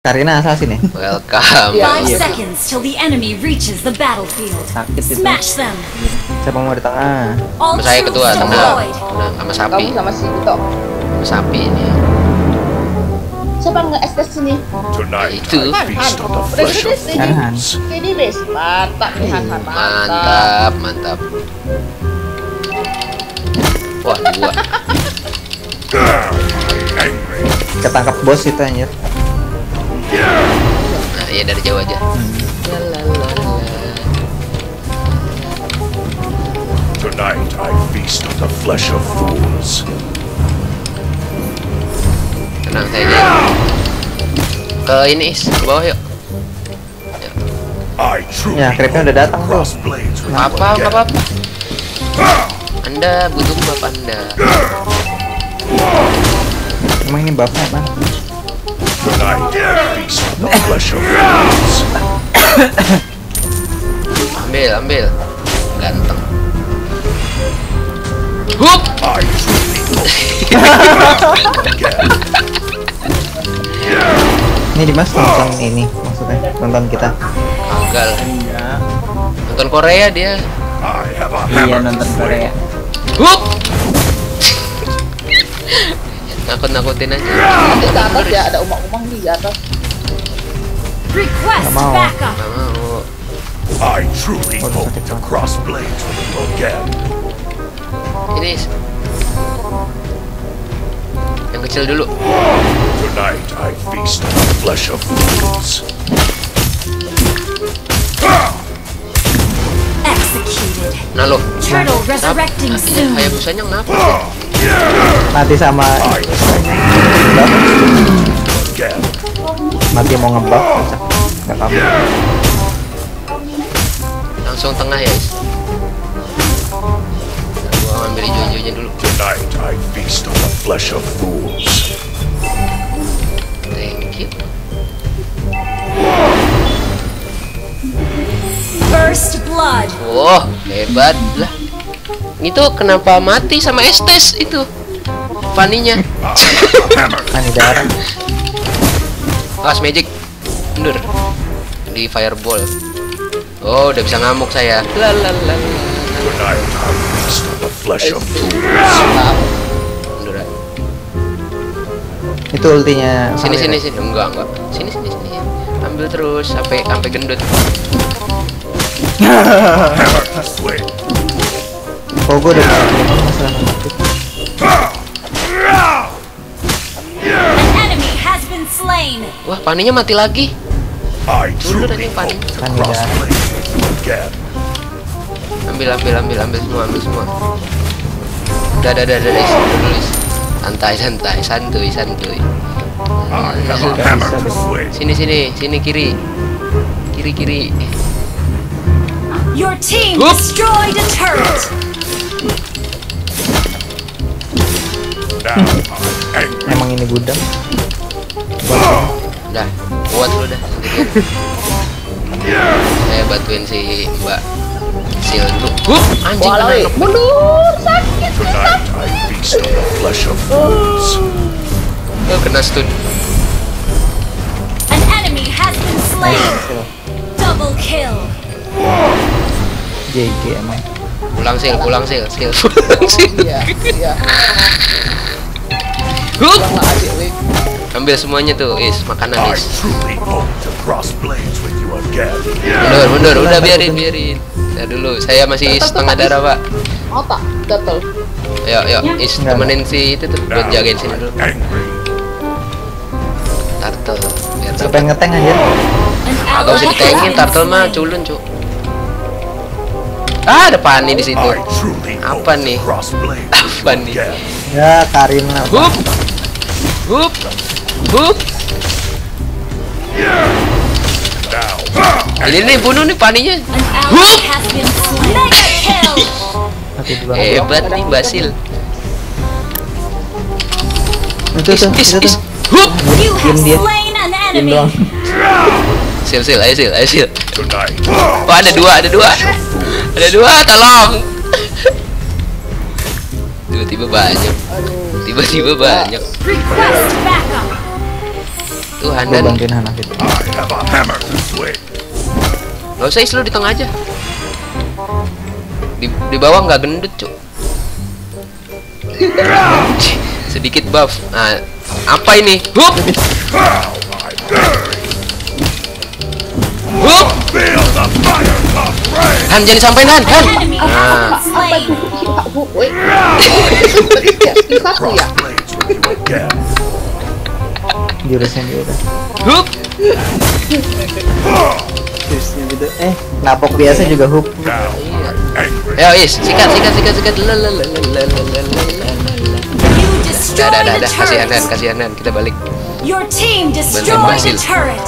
Karina assassin ya? Welcome. 5 seconds till the enemy reaches the battlefield. Sakit itu. Smash them. Siapa mau di tengah? All Sama saya ketua troops tenang. deployed. Tenang sama sapi. Kamu sama si Ito. Sama sapi ini. Siapa nge-estes sini? Tonight Itu. I feast on the Udah flesh gede of sih. Han. Ini bes. Mantap nih Han. Mantap. Mantap, mantap. Wah, dua. angry. Ketangkap bos itu anjir. Nah, ya dari jauh aja. Tonight I feast on the flesh of fools. Tenang saja. Ke ini Is, ke bawah yuk. I truly Ya, creepnya udah datang tuh. cross blades with you Apa, again. apa, apa. Anda butuh map Anda. Emang ini buffnya apa? Tonight I feast on the flesh of fools. Ambil, ambil. Ganteng. Hup. I truly hope again. Ini Dimas nonton ini maksudnya nonton kita. Gagal. Nonton Korea dia. I have a Iya, hammer nonton to Korea. Hup. Nakut-nakutin aja. Di atas ya ada umang-umang di atas. Request Nggak mau. backup. Nggak mau. I truly hope to cross blades with you again. Ini Is. Yang kecil dulu. Tonight I feast on the flesh of fools. Executed. Nah lo. Turtle resurrecting soon. Hayabusanya kenapa? Mati sama I truly buff. again. Mati mau ngebuff. Nggak kamu. Langsung tengah ya Is. Gua ambil hijau-hijaunya dulu. Tonight I feast on the flesh of fools. Thank you. First blood. Wah, hebat lah. Itu kenapa mati sama Estes itu? Faninya. Hammer. Mani darah. Pas magic. Mundur. Di fireball. Oh, udah bisa ngamuk saya. Lalalala. Tonight I feast on the flesh of fools. Mundur. aja. Itu ultinya. Sini Valir. sini sini. Enggak. Sini sini sini. Ambil terus sampai gendut. Hammer to swing. Oh, gue udah masalah mati. An enemy has been slain. Wah, paninya mati lagi. I Dulu truly tadi pani. hope to Pani cross darah. blades with you again. Ambil semua. Udah, Is. Dulu, Is. Santai, santuy. I have a hammer to swing. Sini kiri. Kiri. Your team Whoop. destroyed a turret. Now I'm angry. Emang ini gudang. Udah, kuat lu dah sendirian. Saya bantuin si Mbak Sil dulu. Anjing Walau, kena knock. mundur sakit. Tonight I feast on the flesh of fools. Kena stun. An enemy has been slain. Double kill. JG emang. Pulang Sil. Iya. Hup. Pulang lah adik weh. Ambil semuanya tuh, Is, makanan I Is. truly hope to cross blades with you again. Mundur, udah biarin. Saya dulu, saya masih setengah darah, Pak. Mau tak? Gatel. Ayo, Is, temenin si itu tuh buat Now jagain sini I'm dulu. angry. Turtle, biar Siapa dapat. yang ngeteng aja? An Agak ally usah has ditengin, been turtle mah slain. culun, Cuk. Ah, ada pani di situ. I truly hope Apa to nih? cross blades Apa nih? again. Ya, Karina. Hup. Now Ini nih bunuh nih paninya. An ally has been slain. Mega kill. Mati duluan. Hebat nih Basil. Itu. Hup. You have dia. slain an Diem enemy. doang. Ayo Sil. tonight. Oh, ada dua. Ada dua, tolong. Tiba-tiba banyak. Request backup. Tuh Gua Handan. bantuin Hana gitu. I have a hammer to swing. Gak usah lu di tengah aja. Di bawah nggak gendut cuk. Sedikit buff. Nah, apa ini? Hup, How I dare you. hup. Feel the fire of rage. Han jangan sampein Han. Enemy has Nah, been slain. Gila, Bu. Woi. Ya, satu ya. Blades with you again. Jurusnya dia udah. hup. Jurusnya gitu. Napok biasa juga hook. Now I'm angry. Ayo Is, sikat. Lalalala. You destroyed the Kasih Hanan, turret. kasih Hanan. Kita balik. Your team destroyed berhasil. the turret.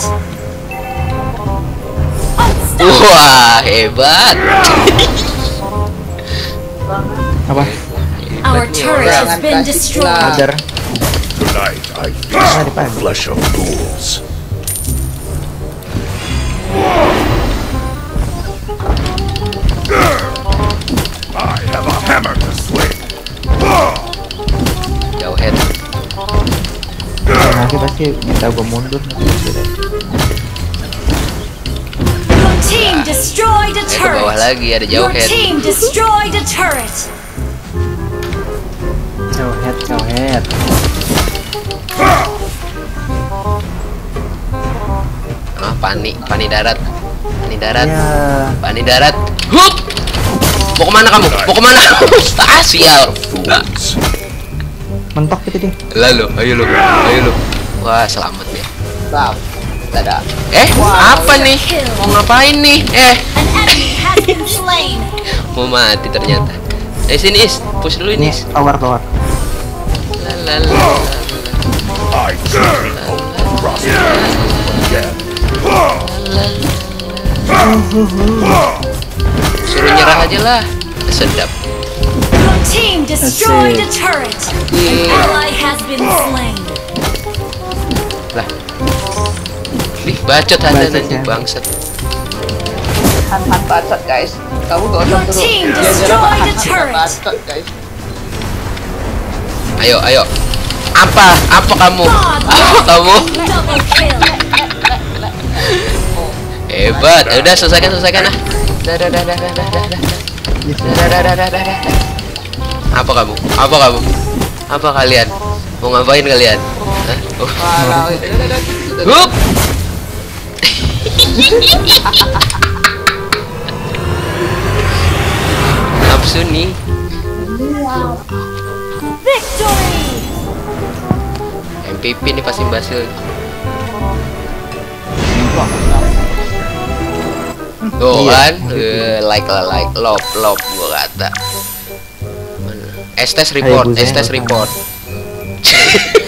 Wah, hebat. Apa? Our turret has been destroyed. Agar. Tonight I feast on the flesh of ghouls. I have a hammer to swing. Jauh head. Nanti pasti minta gua mundur. Your team destroyed a Ke bawah turret. lagi ada jauh Your head. team destroyed a turret. Jauh head. Ah, pani darat. Ya. Pani darat. Hup. Mau kemana kamu? Ah, sial. Fools. Mentok gitu dia. Lalu, ayo lu. Wah, selamat ya. Bam. Dadah. Apa nih? Mau ngapain nih? An enemy has been slain. Mau mati ternyata. Sini Is, push dulu ini. Ini tower. Lalalala. I dare you to cross the again. Suruh nyerah aja lah. Sedap. Your team destroyed a turret. An ally has been slain. Lah. Ih, bacot Hanan Bacot, anjing ya. bangsat. Han bacot, guys. Kamu gak usah Your turun. team Dia destroyed a Han turret. bacot, guys. Ayo. Apa kamu? Double kill. Hebat. Udah selesaikan ah. Dah. Apa kamu? Apa kalian? Mau ngapain kalian? Hah? Oh. Walau, Hup. Nafsu nih. Victory. MVP nih pasti berhasil. Tuh kan, like, love gua kata. Mana? Estes report.